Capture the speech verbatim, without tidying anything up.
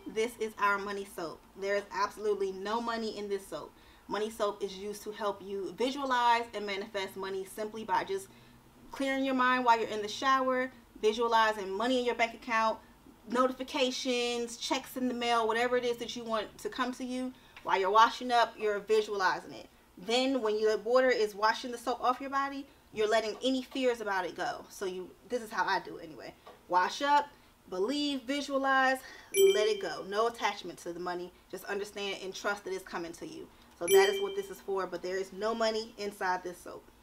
this is our money soap. There is absolutely no money in this soap. Money soap is used to help you visualize and manifest money simply by just clearing your mind while you're in the shower, visualizing money in your bank account, notifications, checks in the mail, whatever it is that you want to come to you. While you're washing up, you're visualizing it. Then when your water is washing the soap off your body, you're letting any fears about it go. So you, this is how I do it anyway. Wash up, believe, visualize, let it go. No attachment to the money. Just understand and trust that it's coming to you. So that is what this is for, but there is no money inside this soap.